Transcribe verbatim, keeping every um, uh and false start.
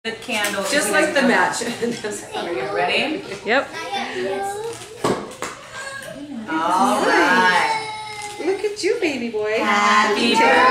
The candle. Just like the match. Are you ready? Yep. All right. Look at you, baby boy. Happy birthday.